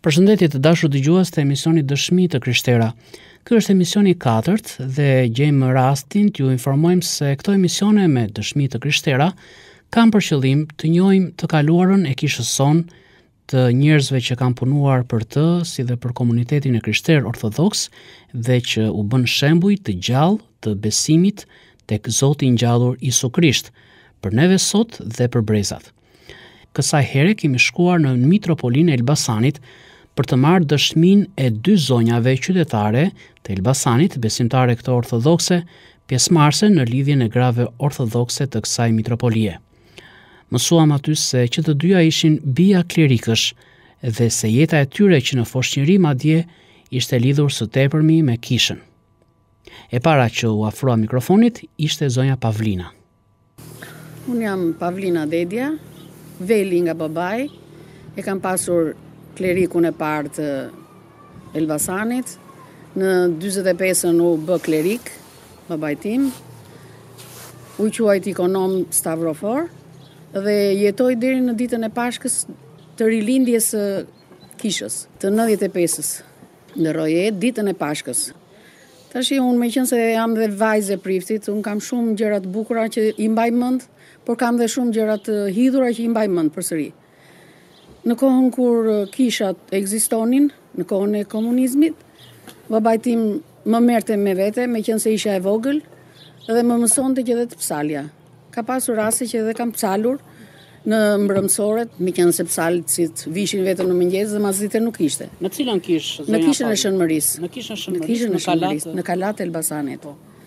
Përshëndetje të dashur dëgjues të emisionit Dëshmi të Krishtera. Ky është emisioni i 4 dhe gjejmë rastin t'ju informojmë se këto emisione me Dëshmi të Krishtera kanë për qëllim të njohim të kaluarën e kishës son, të njerëzve që kanë punuar për të, si dhe për komunitetin e krishter ortodoks dhe që u bën shembuj të gjallë të besimit tek Zoti i ngjallur Isu Krisht, për neve sot dhe për brezat. Kësaj here kemi shkuar në Mitropolinë e Elbasanit për të marrë dëshminë e 2 zonjave qytetare të Elbasanit, besimtare këto ortodokse, pjesëmarrëse në lidhjen e grave ortodokse të kësaj mitropolie. Mësuam aty se që të dyja ishin bija klerikësh dhe se jeta e tyre që në foshnjëri madje ishte lidhur së tepërmi me kishën. E para që u afrua mikrofonit ishte zonja Pavlina. Unë jam Pavlina Dedja, veli nga babai, e kam pasur klerikun e parë të Elbasanit. Në 45-ën u bë klerik, babai tim. U quajt ikonom Stavrofor dhe jetoi deri në ditën e Pashkës të rilindjes së kishës, të 95-ës. Ndërroi jetë ditën e Pashkës. Tashi unë me qenë se jam dhe vajzë e priftit, unë kam shumë gjëra të bukura që i mbaj mend, por kam dhe shumë gjëra të hidhura që i mbaj mend përsëri. Në kohën kur kishat ekzistonin, në kohën e komunizmit, babai tim më merrte me vete, me qenë se isha e vogël, dhe më mësonte që edhe të psalja. Ka pasur raste që edhe kam psalur në mbrëmësoret, me qenë se psalësit vishin vetëm në mëngjes dhe mazite nuk ishte. Në cilën kishë? Në kishën e Shënmërisë. Në kishën e Shënmërisë, në Kalat Elbasanit.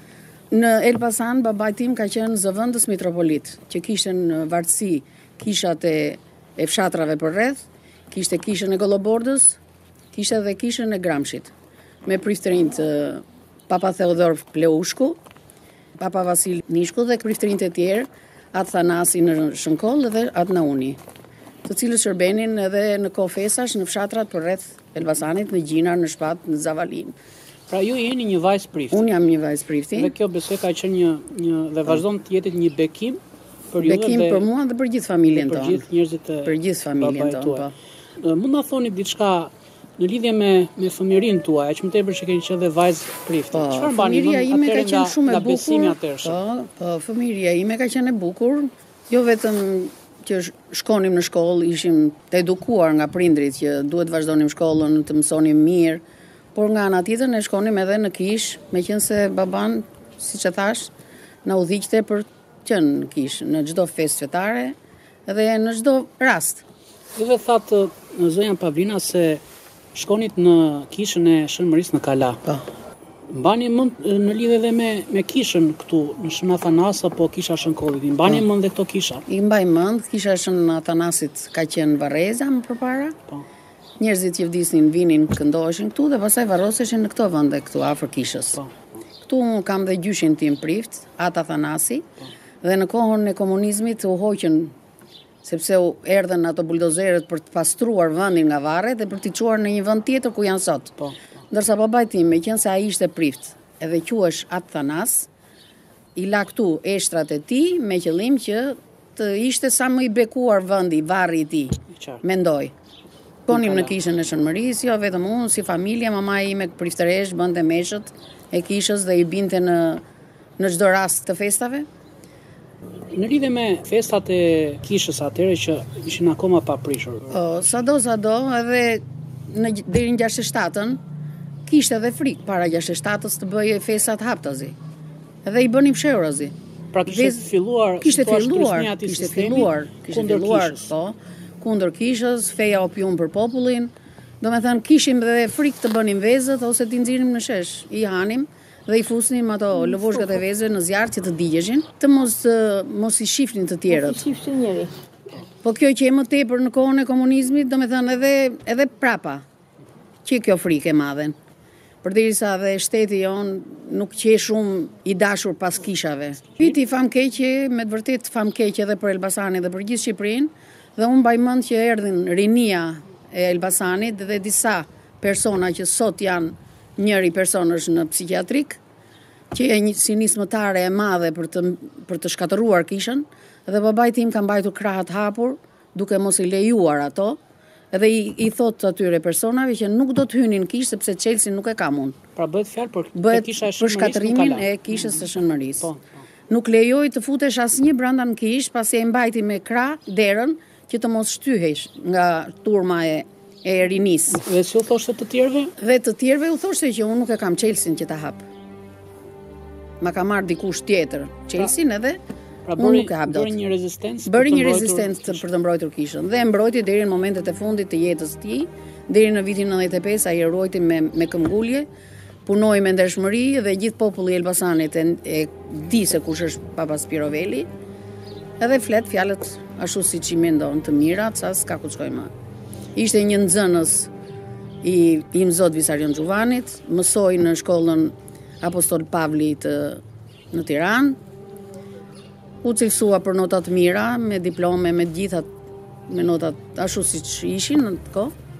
Në Elbasan, babai tim ka qenë zëvendës mitropolit, që kishte në vartësi kishat e fshatrave për rreth, kishte kishën e Gollobordës, kishte edhe kishën e Gramshit, me priftërinjt Papa Theodor Pleushku, Papa Vasil Nishku dhe priftërinjt e tjerë, atë Thanasi në Shënkoll dhe atë Nauni, të cilës shërbenin edhe në kohë fesash në fshatrat për rreth Elbasanit, në Gjinar, në Shpat, në Zavalin. Pra ju jeni një vajzë prifti. Unë jam një vajzë prifti. Dhe kjo besoj ka qenë një dhe vazhdon të jetë një bekim për ju dhe për mua dhe për gjithë familjen tonë. Për gjithë njerëzit e për gjithë familjen tonë, po. Mund na thoni diçka në lidhje me fëmijërinë tuaj, aq më tepër që keni qenë dhe vajzë prifti. Çfarë bani? Fëmijëria ime ka qenë shumë e bukur. Po, fëmijëria ime ka qenë e bukur, jo vetëm që shkonim në shkollë, ishim të edukuar nga prindrit që duhet vazhdonim shkollën, të mësonim mirë, por nga ana tjetër ne shkonim edhe në kishë, meqense baban, siç e thash, na udhëhiqte për qenë në kishë, në çdo festë fetare dhe në çdo rast. Dhe thatë zonja Pavlina se shkonit në kishën e Shënmërisë në Kala. Po. Mbani mend në lidhje edhe me kishën këtu në Shën Athanas apo kisha Shënkollit. I mbani mend dhe këto kisha? I mbaj mend, kisha Shën Athanasit ka qenë Varreza më përpara. Po. Njerëzit që vdisnin vinin, këndoheshin këtu dhe pastaj varroseshin në këto vende këtu afër kishës. Po. Këtu kam dhe gjyshin tim prift, Ata Thanasi, dhe në kohën e komunizmit u hoqën sepse u erdhën ato buldozerët për të pastruar vendin nga varret dhe për t'i çuar në një vend tjetër ku janë sot. Po. Ndërsa babai tim, meqense se ai ishte prift, edhe quhesh Ata Thanas, i la këtu eshtrat e tij me qëllim që të ishte sa më i bekuar vendi, varri i tij. Mendoj. Konim në kishën e Shënmërisë, jo vetëm unë, si familje, mama ime priftëresh, bënte meshët e kishës dhe i binte në çdo rast të festave. Në lidhje me festat e kishës atëherë që ishin akoma pa prishur. Sado, edhe deri në 67-ën, kishte edhe frikë para 67-ës të bëje festat haptazi. Edhe i bënim fshehurazi. Pra kishte filluar kundër kishës, feja opium për popullin. Domethënë kishim dhe frikë të bënim vezët ose t'i nxirrim në shesh, i hanim dhe i fusnim ato lëvoshkat e vezëve në zjarr që të digjeshin, të mos i shifnin të tjerët. Mos i shifnin njëri. Po kjo që e më tepër në kohën e komunizmit, domethënë edhe prapa që kjo frikë e madhe. Përderisa dhe shteti jon nuk qe shumë i dashur pas kishave. Piti famkeqe, me të vërtet famkeqe edhe për Elbasanin dhe për gjithë Shqipërinë. Dhe unë mbaj mend që erdhin rinia e Elbasanit dhe disa persona që sot janë njëri personësh në psikiatrik, që e një si nismëtare e madhe për të shkatëruar kishën, dhe babai tim ka mbajtur krahët hapur, duke mos i lejuar ato, Edhe i thot atyre personave që nuk do të hynin kishë sepse Chelsea nuk e kam unë. Pra bëhet fjalë për shkatërimin e kishës së Shënmërisë. Nuk lejoj të futesh asnjë brenda në kishë, pasi e mbajti me krah derën që të mos shtyhesh nga turma e rinis. Dhe si u thoshte të tjerëve? Dhe të tjerëve u thoshte që unë nuk e kam Chelsea-n që ta hap. Ma ka marrë dikush tjetër Chelsea-n edhe unë nuk e hap dot. Bëri një rezistencë. Bëri një rezistencë për të mbrojtur kishën dhe e mbrojti deri në momentet e fundit të jetës së tij, deri në vitin 95 ai e ruajti me këmbgulje. Punoi me ndershmëri dhe gjithë populli i Elbasanit e di se kush është Papa Spiro Veli. Edhe flet fjalët ashtu siç i mendon të mira, sa s'ka ku shkoj më. Ishte një nxënës i Mzot Visarion Xhuvanit, mësoi në shkollën Apostol Pavli në Tiranë. U cilësua për nota të mira, me diplome, me gjithat, me notat ashtu siç ishin në atë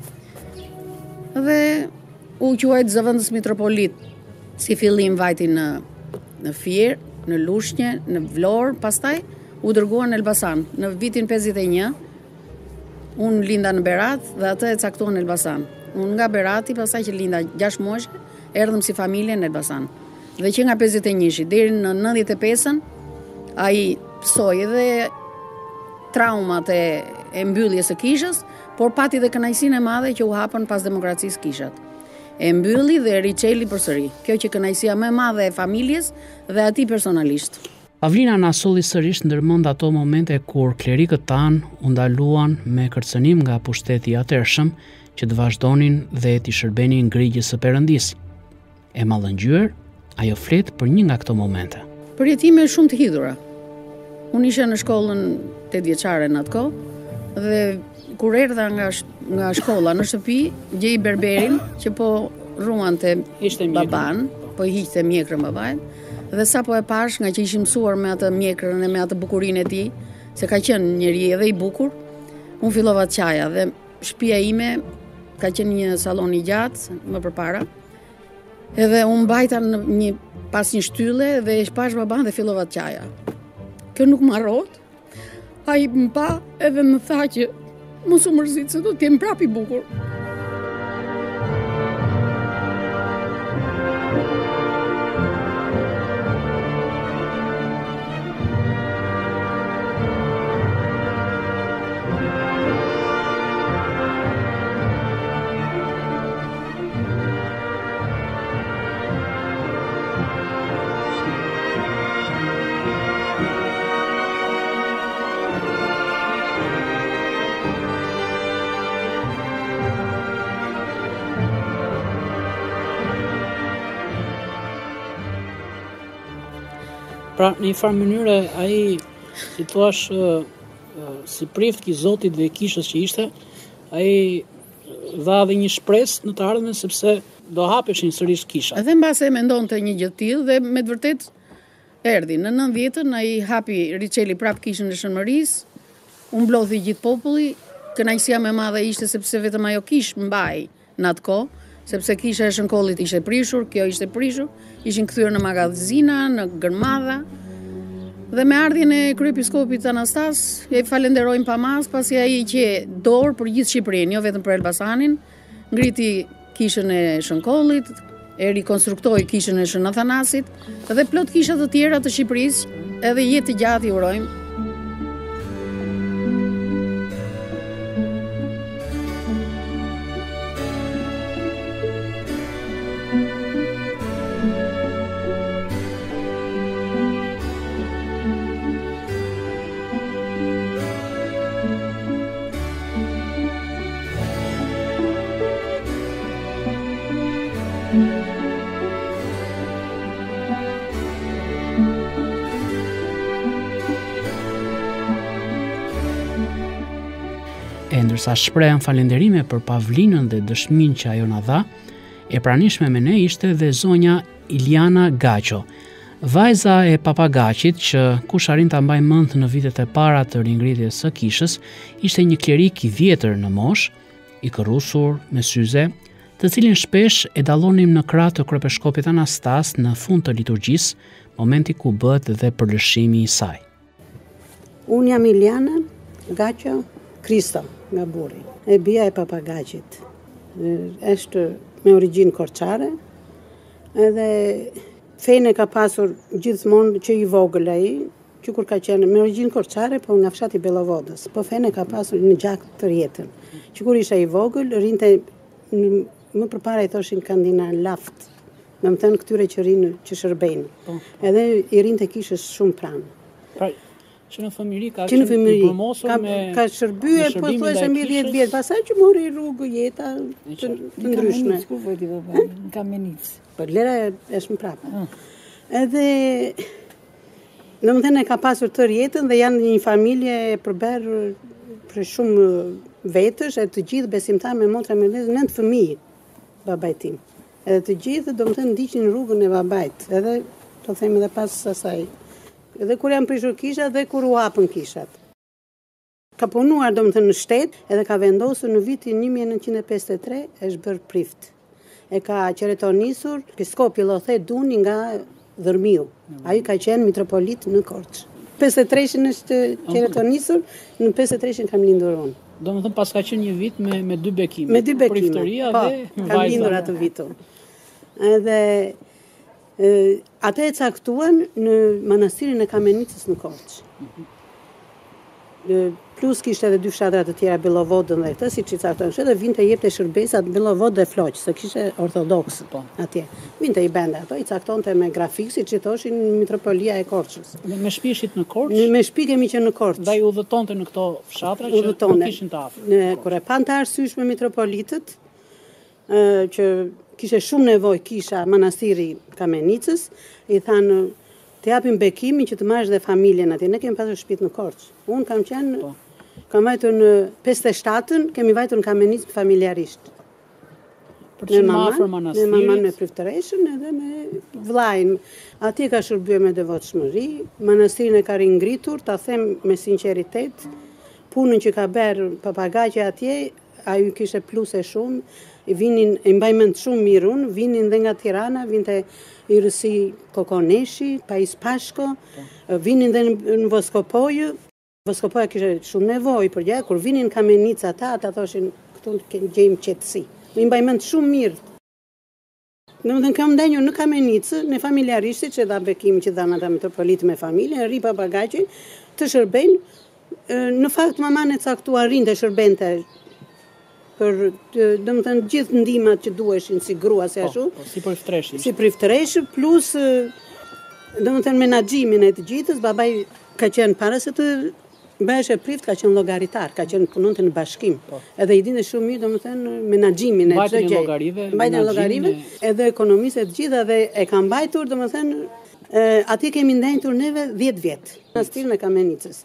kohë. Dhe u quajt zëvendës mitropolit, si fillim vajti në Fier, në Lushnjë, në Vlorë, pastaj u dërguan në Elbasan. Në vitin 51, unë linda në Berat dhe atë e caktuan në Elbasan. Unë nga Berati, pastaj që linda 6 muaj, erdhëm si familje në Elbasan. Dhe që nga 51 deri në 95-ën, ai psoi edhe traumat e mbylljes së kishës, por pati dhe kënaqësinë e madhe që u hapën pas demokracisë kishat. E mbylli dhe riçeli përsëri. Kjo që kënaqësia më e madhe e familjes dhe atij personalisht. Pavlina na solli sërish ndërmend ato momente kur klerikët tan u ndaluan me kërcënim nga pushteti i atërshëm që të vazhdonin dhe t'i shërbenin ngrigjës së Perëndis. E mallëngjyer, ajo flet për një nga këto momente. Për jetime shumë të hidhura. Unë isha në shkollën 8 vjeçare në atë kohë dhe kur erdha nga shkolla në shtëpi, gjej berberin që po ruante baban, po i hiqte mjekrën babait, dhe sapo e pash nga që ishim mësuar me atë mjekrën e me atë bukurinë e tij, se ka qenë njëri edhe i bukur, unë fillova të qaja dhe shtëpia ime ka qenë një sallon i gjatë më përpara. Edhe unë mbajta pas një shtylle dhe e shpash baban dhe fillova të qaja. Kjo nuk më harrohet. Ai më pa edhe më tha që mos u mërzit se do të jem prapë i bukur. Pra, në një farë mënyrë, ai, si thua, si prift i Zotit dhe kishës që ishte, ai dha dhe një shpresë në të ardhmen sepse do hapeshin sërish kisha. Edhe mbase mendonte një gjë të tillë dhe me të vërtetë erdhi. Në 90-ën ai hapi riçeli prap kishën e Shënmërisë, u mblodhi gjithë populli. Kënaqësia më e madhe ishte sepse vetëm ajo kishë mbaj në atë kohë, sepse kisha e Shënkollit ishte prishur, kjo ishte prishur, ishin kthyer në magazina, në gërmadha. Dhe me ardhjen e kryepiskopit Anastas, e falenderojmë pamas, pasi ai që dorë për gjithë Shqipërinë, jo vetëm për Elbasanin, ngriti kishën e Shënkollit, e rikonstruktoi kishën e Shën Athanasit dhe plot kisha të tjera të Shqipërisë, edhe jetë të gjatë i urojmë. E ndërsa shprehan falënderime për Pavlinën dhe dëshminë që ajo na dha, e pranishme me ne ishte dhe zonja Iliana Gaço, vajza e Papa Gaçit që kush arrin ta mbaj mend në vitet e para të ringritjes së kishës, ishte një klerik i vjetër në moshë, i kërrusur me syze, të cilin shpesh e dallonim në krah të kryepeshkopit Anastas në fund të liturgjisë, momenti ku bëhet dhe përlëshimi i saj. Unë jam Iliana Gaço Kristo, nga burri. E bia e papagaqit. Është me origjinë korçare, edhe fejnë ka pasur gjithmonë që i vogël ai, që kur ka qenë me origjinë korçare, po nga fshati Bellovodës, po fejnë ka pasur në gjak të jetën. Që kur isha i vogël, rinte më përpara i thoshin kandina laft, me më thënë këtyre që rinë që shërbejnë. Edhe i rinte kishës shumë pranë. Pra, që në fëmijëri ka qenë i përmosur ka shërbyer, po thuajse mbi 10 vjet, pastaj që mori rrugë jeta të ndryshme. Në Kamenic. Po lera është më prapë. Edhe domethënë ka pasur tërë jetën dhe janë një familje e përberë për shumë vetësh, e të gjithë besimtar me motra me 9 fëmijë babait tim. Edhe të gjithë domethënë ndiqnin rrugën e babait, edhe do them edhe pas asaj. Edhe kur janë prishur kisha dhe kur u hapën kishat. Ka punuar domethënë në shtet, edhe ka vendosur në vitin 1953 është bërë prift. E ka qeretonisur Piskopi Llothe Duni nga Dhërmiu. Ai ka qenë mitropolit në Korçë. 53-shin është qeretonisur, në 53-shin kam lindur unë. Domethënë pas ka qenë një vit me 2 bekime. Me 2 bekime. Priftëria po, dhe kam lindur atë vitu. Edhe atë e caktuan në manastirin e Kamenicës në Korçë. Plus kishte edhe 2 fshatra të tjera, Bellovodën dhe këtë, siç i caktuan, edhe vinte jepte shërbesat Bellovodë dhe Floq, se kishte ortodoks atje. Vinte i bende ato, i caktonte me grafik, siç i thoshin Mitropolia e Korçës. Me shtëpishit në Korçë? Me shtëpi kemi që në Korçë. Dhe i udhëtonte në këto fshatra që kishin të afër. Kur e pan të arsyeshme mitropolitët, që kishte shumë nevojë kisha manastiri Kamenicës, i thanë të japim bekimin që të marrësh dhe familjen atje. Ne kemi pasur shtëpi në Korçë. Unë kam vajtur në 57-ën, kemi vajtur në Kamenicë familjarisht. Për të qenë afër manastirit. Me mamën me priftëreshën edhe me vllajin. Atje ka shërbyer me devotshmëri, manastirin e ka ringritur, ta them me sinqeritet, punën që ka bërë papagaqe atje, ai kishte pluse shumë. I mbaj mend shumë mirë unë, vinin dhe nga Tirana, vinte i rësi Kokoneshi, Pais Pashko, vinin dhe në Voskopojë. Voskopoja kishte shumë nevojë për gjë, kur vinin Kamenica ata thoshin këtu gjejmë qetësi. I mbaj mend shumë mirë. Domethënë kam ndenjur në Kamenicë, në familjarisht që dha bekim që dhanë ata mitropolitë me familje, rri papagaqe të shërbejnë. Në fakt maman e caktuar rinte shërbente për domethënë gjithë ndihmat që duheshin si grua si ashtu. Si priftëreshi. Si priftëreshi plus domethënë menaxhimin e të gjithës, babai ka qenë para se të bëhesh e prift, ka qenë llogaritar, ka qenë punonte në bashkim. Edhe i dinte shumë mirë domethënë menaxhimin e çdo gjë. Mbajtjen e llogarive, edhe ekonomisë të gjitha dhe e ka mbajtur domethënë atje kemi ndenjtur neve 10 vjet. Manastirin e Kamenicës.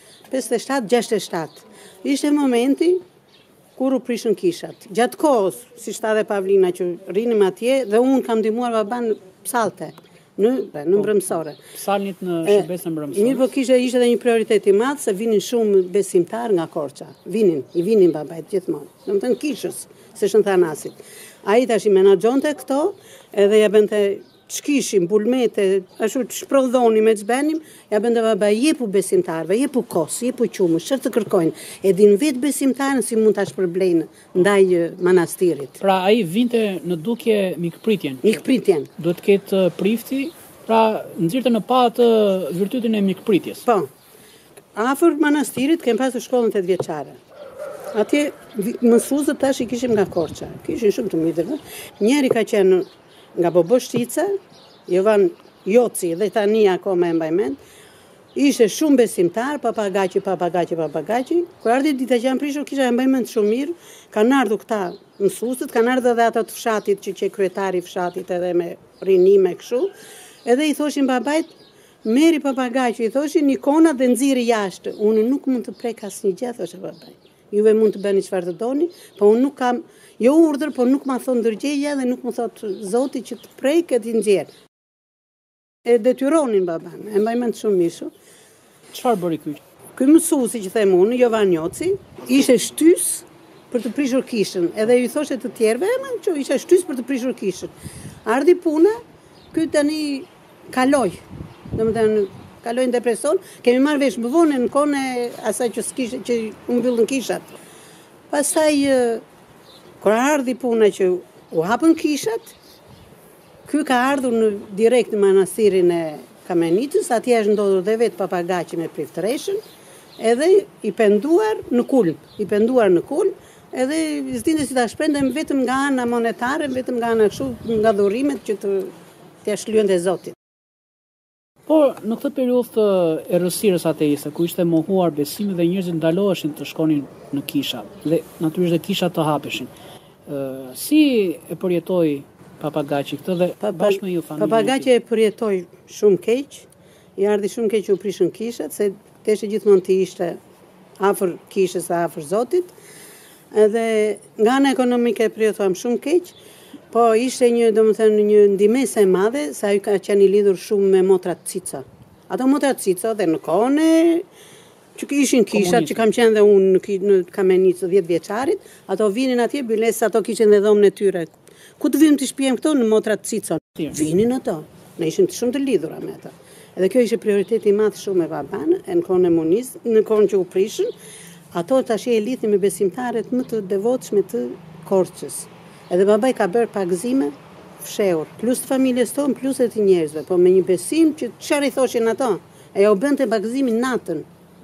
57-67. Ishte momenti kur u prishën kishat. Gjatë kohës, si shta dhe Pavlina që rinim atje, dhe unë kam ndihmuar baban psalte në mbrëmsore. Psalnit në shërbesën mbrëmsore. Mirë, po ishte dhe një prioritet i madh se vinin shumë besimtar nga Korça. I vinin babait gjithmonë. Domethënë kishës, se Shën Thanasit. Ai tash i menaxhonte këto, edhe ja bënte ç'kishim bulmete, ashtu shprodhoni me ç'benim, ja bënte baba jepu besimtarve, jepu kos, jepu qumë, çfarë të kërkojnë. E din vetë besimtarën si mund ta shpërblejnë ndaj manastirit. Pra ai vinte në dukje mikpritjen. Mikpritjen. Duhet të ketë prifti, pra nxirrte në pa atë virtytin e mikpritjes. Po. Afër manastirit kemi pasur shkollën 8 vjeçare. Atje mësuesët tash i kishim nga Korça. Kishin shumë të mirë. Njëri ka qenë nga Bobo Shtica, Jovan Joci, dhe tani akoma e mbaj mend, ishte shumë besimtar, papagaqe. Kur ardhi dita që janë prishur, kisha e mbaj mend shumë mirë, kanë ardhur këta mësuesët, kanë ardhur edhe ata të fshatit që kryetari i fshatit edhe me rinime kështu, edhe i thoshin babait, merri papagaqe, i thoshin ikona dhe nxirri jashtë. Unë nuk mund të prek asnjë gjë, thoshte babai. Juve mund të bëni çfarë të doni, po unë nuk kam jo urdhër, po nuk ma thon ndërgjegja dhe nuk më thot Zoti që të prej këtë nxjerr. E detyronin baban, e mbaj mend shumë mirë. Çfarë bëri ky? Ky mësuesi që them unë, Jovan Joci, ishte shtys për të prishur kishën, edhe i thoshte të tjerëve, që ishte shtys për të prishur kishën. Ardhi puna, ky tani kaloi. Domethënë kaloi në depresion, kemi marrë vesh më vonë në kohën e asaj që u mbyllën kishat. Pastaj, kur ardhi puna që u hapën kishat, ky ka ardhur direkt në manastirin e Kamenicës, atje është ndodhur dhe vetë papagaqi me priftëreshën, edhe i penduar në kulm, edhe s'dinte si ta shprendem vetëm nga ana monetare, vetëm nga ana kështu, nga dhurimet që t'ia shlyente Zotit. Por në këtë periudhë të errësirës ateiste, ku ishte mohuar besimi dhe njerëzit ndaloheshin të shkonin në kisha, dhe natyrisht dhe kishat të hapeshin. Si e përjetoi papagaqi këtë dhe bashkë me ju familjen? Papagaqi e përjetoi shumë keq, i ardhi shumë keq u prishën kishat, se teshe gjithmonë të ishte afër kishës dhe afër Zotit, edhe nga ana ekonomike e përjetuam shumë keq, po ishte një ndihmëse e madhe, se ai ka qenë i lidhur shumë me motrat cica. Ato motrat cica dhe në kohën që ishin kishat, që kam qenë dhe unë në Kamenicë 10 vjeçarit, ato vinin atje, byles, ato kishin dhe dhomën e tyre. Ku të vim të shpijem këto në motrat cica? Vinin ato, ne ishim shumë të lidhura me ato. Edhe kjo ishte prioriteti i madh shumë e babanë, në kohën e komunizmit, në kohën që u prishën, ato tash e lidhin me besimtarët më të devotshme të Korçës. Edhe babai ka bërë pagëzime fshehur, plus të familjes tonë, plus e të njerëzve, po me një besim që çfarë i thoshin ato? E ja u bënte pagëzimin natën.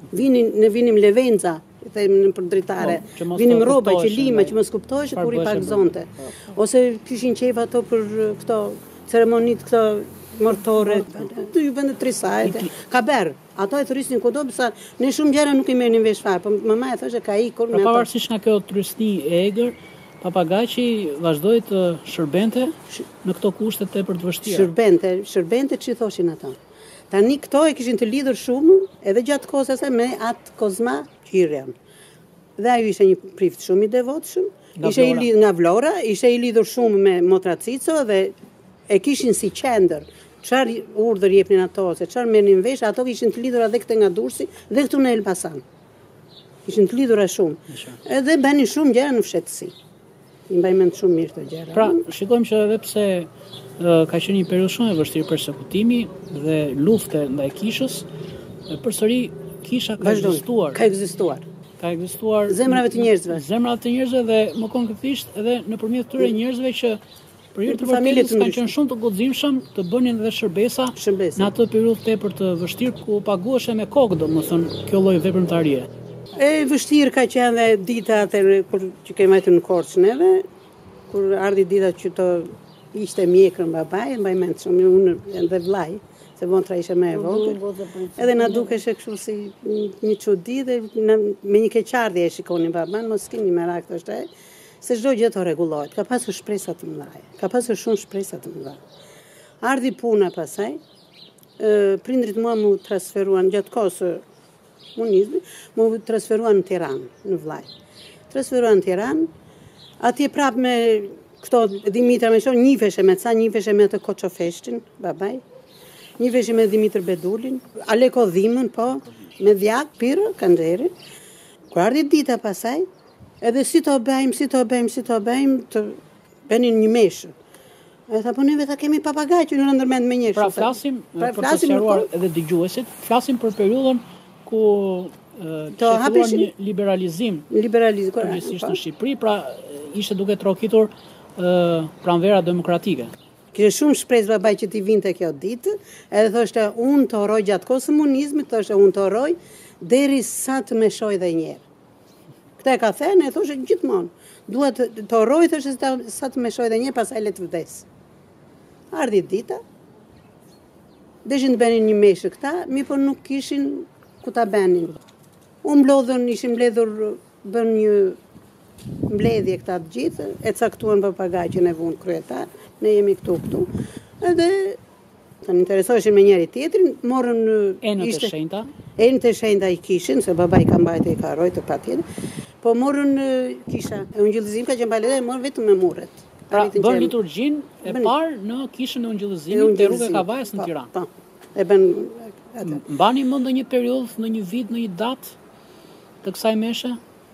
Ne vinim levenza, në përdritare, vinim rroba që lima, që mos kuptohej kur i pagëzonte. Ose kishin qejf ato për këto ceremonit këto mortore, të ju bënde trisajt, ka berë. Ato e turistin kudo, pësa ne shumë gjera nuk i merrnin vesh fare, po mama e thoshe ka ikur me ato. Pavarësisht nga kjo turisti e egër, papagaqi vazhdoi të shërbente në këto kushte tepër të vështira. Shërbente që thoshin ato. Tani këto e kishin të lidhur shumë, edhe gjatë kohës asaj me atë Kozma Qirjan. Dhe ajo ishte një prift shumë i devotshëm, ishte i lidhur nga Vlora, ishte i lidhur shumë me Motra Cico dhe e kishin si qendër. Çfarë urdhër jepnin ato, se çfarë merrnin vesh, ato kishin të lidhura edhe këte nga Durrësi dhe këtu në Elbasan. Kishin të lidhura shumë. Edhe bënin shumë gjëra në fshehtësi. I mbaj mend shumë mirë të gjëra. Pra, shikojmë që edhe pse ka qenë një periudhë shumë e vështirë persekutimi dhe lufte ndaj kishës, përsëri kisha ka ekzistuar. Ka ekzistuar zemrave të njerëzve. Zemrat të njerëzve dhe më konkretisht edhe nëpërmjet këtyre njerëzve që për hir të vërtetës kanë qenë shumë të guximshëm të bënin edhe shërbesa në atë periudhë tepër të vështirë ku paguheshe me kokë, domethënë kjo lloj veprimtarie. E vështirë ka qenë dhe dita atë kur që kemi marrë në Korçë neve, kur ardhi dita që të ishte mjekrën babai, mbaj mend shumë unë edhe vllai, se votra ishte më e vogël. Edhe na dukeshe kështu si një çudi dhe me një keqardhje e shikonin baban, mos keni merak thoshte. Se çdo gjë të rregullohet, ka pasur shpresa të mëdha. Ka pasur shumë shpresa të mëdha. Ardhi puna pasaj, prindrit mua mu transferuan gjatë kohës komunizmit, mu transferuan në Tiranë, në Vllaj. Transferuan në Tiranë, atje prapë me këto Dimitra me shoh, njifeshe me atë Koçofeshtin, babaj, njifeshe me Dimitër Bedulin, Aleko Dhimën, po, me Djak, Pirë, Kanxherin. Kur ardhi dita pasaj, edhe si të bëjmë, të bënin një meshë. E tha, po neve ta kemi papagaj që në ndërmend me njështë. Pra flasim, për të sqaruar edhe dëgjuesit, flasim për periudhën ku qëtuar një liberalizim përgjithsisht në Shqipëri, pra ishte duke trokitur pranvera demokratike. Kishte shumë shpresë babaj që t'i vinte kjo ditë, edhe thoshte unë të oroj gjatë kohës komunizmit, thoshte unë të oroj derisa të më shoj dhe një herë. Këta e ka thënë, e thoshe gjithmonë. Dua të oroj, thoshe sa të më shoj dhe një, pasaj le të vdes. Ardhi dita, deshin të benin një meshë këta, mi po nuk kishin ku ta benin. Ishim mbledhur, bën një mbledhje këta të gjithë, e caktuan papagaqin e vunë kryetar, ne jemi këtu. Edhe të në interesoheshin me njeri tjetrin, morën... Enët e shenjta? Enët e shenjta i kishin, se babaj ka mbajtë i ka rojtë të patjetër, po morën kisha, e Ungjillëzim ka që mbajtë e morën vetëm me murret. Pra, bën liturgjin e parë në kishën e Ungjillëzimit të Rrugë e Kavajës në Tiranë. Po, e bën... Mbani mend në një periudhë, në një vit, në një datë të kësaj meshe?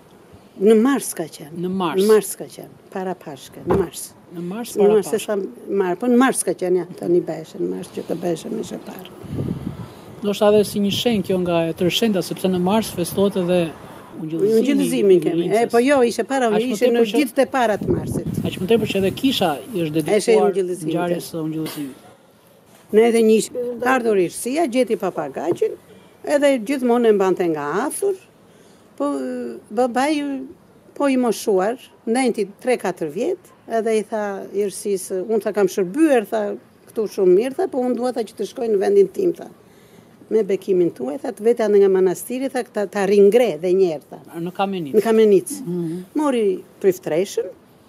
Në mars ka qenë. Në mars. Në mars ka qenë, para Pashke, në mars. Në mars para Pashke. Po në mars ka qenë, ja, tani beshe, në mars që të beshe me shë parë. Do shta dhe si një shenjë kjo nga e tërë shenjta, sepse në mars festohet edhe Ungjillëzimin kemi. Po jo, ishte para, ishte në ditët e para të marsit. Aq më tepër që edhe kisha është dedikuar ngjarjes së ungjillëzimit. Ne edhe një ardhurishtësia gjeti papagaqin, edhe gjithmonë e mbante nga afër. Po babai po i moshuar, ndajti 3-4 vjet, edhe i tha Irsisë, unë ta kam shërbyer, tha, këtu shumë mirë, tha, po unë dua që të shkoj në vendin tim, tha. Me bekimin tuaj, tha, të vete nga manastiri, tha, ta ringre dhe njerë, tha. Në Kamenicë. Në Kamenicë. Mori priftreshën,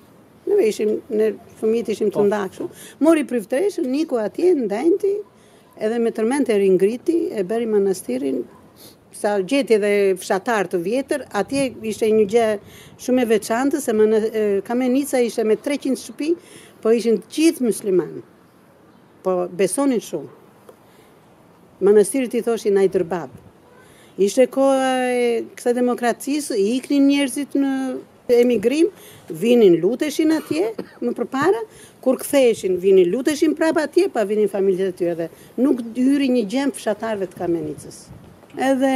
ne fëmijët ishim të ndakshëm, mori priftreshën, niku atje, ndajti, edhe me tërment e ringriti, e bëri manastirin, sa gjeti edhe fshatar të vjetër, atje ishte një gjë shumë e veçantë, se Kamenica ishte me 300 shtëpi, po ishin gjithë muslimanë. Po besonin shumë. Manastirit i thoshin Ajderbab. Ishte koha e kësaj demokracisë, i iknin njerëzit në emigrim, vinin luteshin atje, më përpara, kur ktheheshin, vinin luteshin prapë atje, pa vinin familjet e tyre dhe nuk hyri një gjem fshatarëve të Kamenicës. Edhe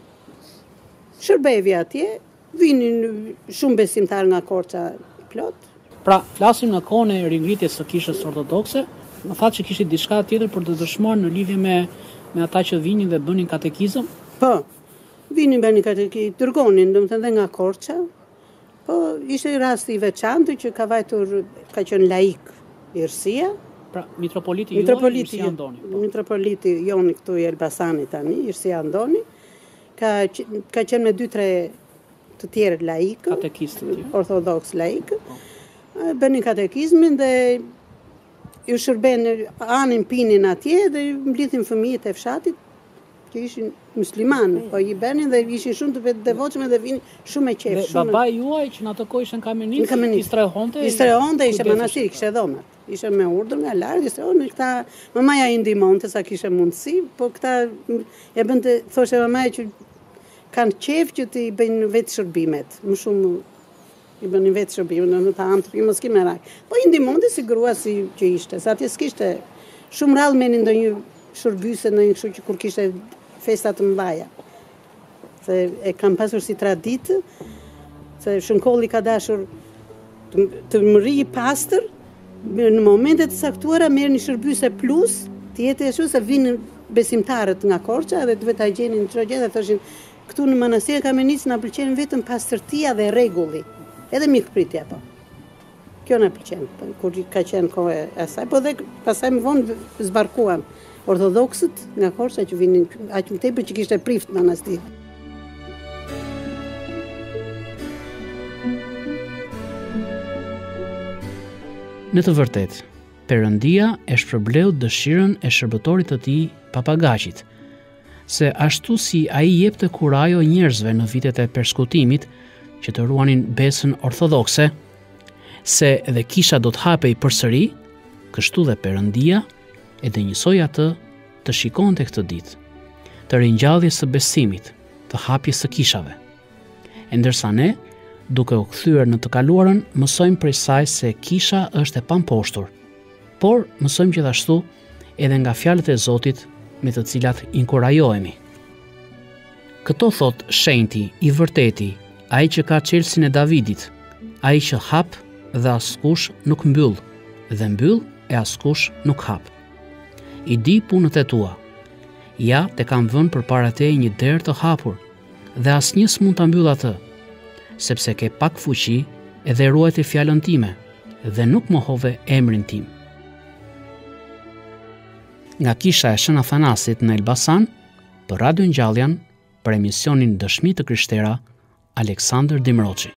shërbevi atje, vinin shumë besimtar nga Korça plot. Pra, flasim në kohën e ringritjes së kishës ortodokse, më thatë që kishit diçka tjetër për të dëshmuar në lidhje me ata që vinin dhe bënin katekizëm? Po, vinin bënin katekizëm, dërgonin, domethënë dhe nga Korça. Po, ishte rasti i veçantë që ka qenë laik Irsia. Pra, mitropoliti Irsia Andoni. Mitropoliti Joni këtu i Elbasani tani, Irsia Andoni, ka qenë me 2-3 të tjerë laikë, ortodoks laikë, bënin katekizmin dhe ju shërben anin pinin atje dhe mblidhin fëmijët e fshatit që ishin muslimanë, po i bënin dhe ishin shumë të devotshëm dhe vinin shumë e qejf. Dhe babai juaj që në atë kohë ishte në Kamenicë, i strehonte? I strehonte, ishte manastiri, kishte dhomat. Ishte me urdhër nga lart, i strehonte këta, mamaja i ndihmonte sa kishte mundësi, po këta e bënte, thoshte mamaja që kanë qejf që të i bëjnë vetë shërbimet, më shumë i bënin vetë shërbimet, në ta amë të pi mos ki merak. Po i ndihmonte si grua si që ishte, sa atje s'kishte shumë rrallë meni ndonjë shërbyse në një kështu që kur kishte festa të mëdha. Se e kam pasur si traditë, se shënkolli ka dashur të mëri i pastër, në momentet të saktuara merr një shërbyse plus, të jetë ashtu se vinë besimtarët nga Korça dhe duhet ta gjenin çdo gjë dhe thoshin këtu në manastirin Kamenicë na pëlqen vetëm pastërtia dhe rregulli. Edhe mikpritja po. Kjo na pëlqen, kur ka qenë kohë e asaj, po dhe pastaj më vonë zbarkuan ortodoksët nga Korça që vinin aq më tepër që kishte prift manastiri. Në të vërtetë, Perëndia e shpërbleu dëshirën e shërbëtorit të tij papagaqit, se ashtu si ai jepte kurajo njerëzve në vitet e persekutimit që të ruanin besën ortodokse, se edhe kisha do të hapej përsëri, kështu dhe Perëndia e dënjësoi atë të shikonte këtë ditë, të ringjalljes së besimit, të hapjes së kishave. E ndërsa ne, duke u kthyer në të kaluarën, mësojmë prej saj se kisha është e pamposhtur, por mësojmë gjithashtu edhe nga fjalët e Zotit me të cilat inkurajohemi. Këto thot shenjti, i vërteti, ai që ka çelësin e Davidit, ai që hap dhe askush nuk mbyll, dhe mbyll e askush nuk hap. I di punët e tua. Ja, te kam vënë përpara teje një derë të hapur, dhe asnjë s'mund ta mbyll atë, sepse ke pak fuqi edhe ruajti fjalën time, dhe nuk mohove emrin tim. Nga kisha e Shën Athanasit në Elbasan, për Radio Ngjalljan, për emisionin Dëshmi të Krishtera, Aleksandër Dimroçi.